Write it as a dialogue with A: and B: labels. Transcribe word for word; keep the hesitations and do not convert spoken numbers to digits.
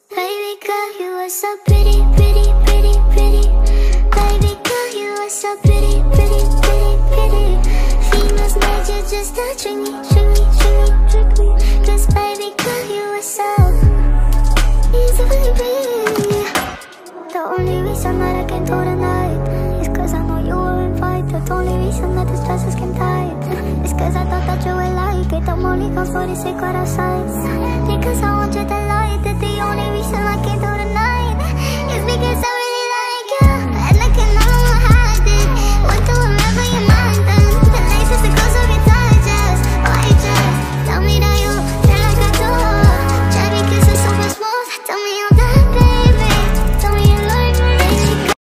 A: Baby girl, you are so pretty, pretty, pretty, pretty. Baby girl, you are so pretty, pretty, pretty, pretty. Females made you just to trick me, trick me, trick me, trick me. Cause baby girl, you are so easy, baby. The only reason that I came through tonight is cause I know you were invited. The only reason that this dress is skin tight is cause I thought that you would like it. I'm only comes for the secret outside. Because I want you to like it. The only reason I came through tonight is because I